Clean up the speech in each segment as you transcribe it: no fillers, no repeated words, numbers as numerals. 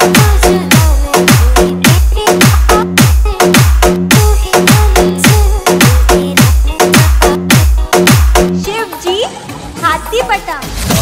शिव जी हाथी पटा।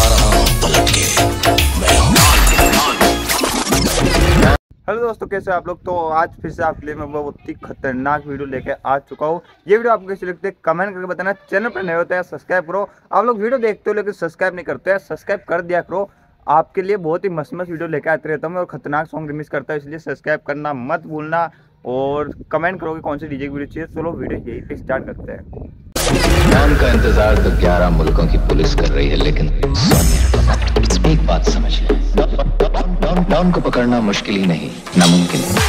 हेलो दोस्तों, कैसे आप लोग। तो आज फिर से आपके लिए मैं बहुत ही खतरनाक वीडियो लेके आ चुका हूँ। ये वीडियो आपको कैसे लगते हैं कमेंट करके बताना। चैनल पर नए होता है सब्सक्राइब करो। आप लोग वीडियो देखते हो लेकिन सब्सक्राइब नहीं करते हैं, सब्सक्राइब कर दिया करो। आपके लिए बहुत ही मस्त मस्त वीडियो लेके आते रहता हूँ और खतरनाक सॉन्ग रिमिक्स करता हूँ, इसलिए सब्सक्राइब करना मत भूलना और कमेंट करोगे कौन सी डीजे की वीडियो चाहिए। चलो वीडियो यही पे स्टार्ट करते हैं। डॉन का इंतजार तो 11 मुल्कों की पुलिस कर रही है, लेकिन एक बात समझ ले, डॉन को पकड़ना मुश्किल ही नहीं, नामुमकिन है।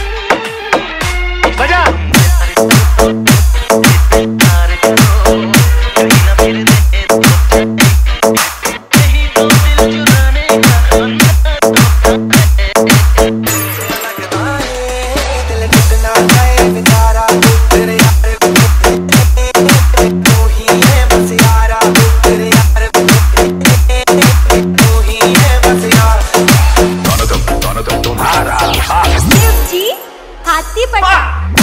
शिव जी हाथी पटा।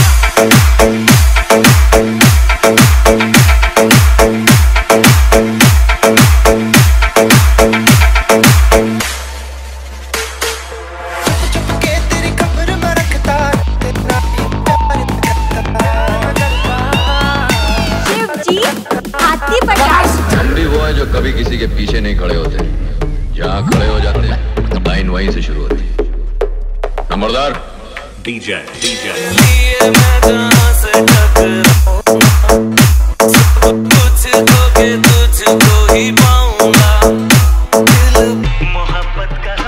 शिव जी हाथी पटा। हम भी वो हैं जो कभी किसी के पीछे नहीं खड़े होते, जहाँ खड़े हो जाते हैं लाइन वहीं से शुरू होती है। नंबरदार DJ तुझको ही पाऊंगा, दिल मोहब्बत का